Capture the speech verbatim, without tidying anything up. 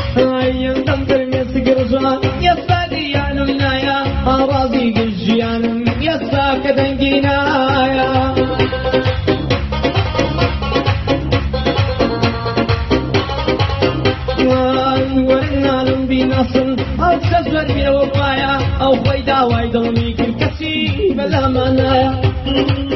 يندم برميسك رجوان يسادي يا نمنايا أراضي قجيان يساك دنجينايا ورنا لهم بنصر أو تزور بوفايا أو خيدا وايدلمي كل كسي بلا منايا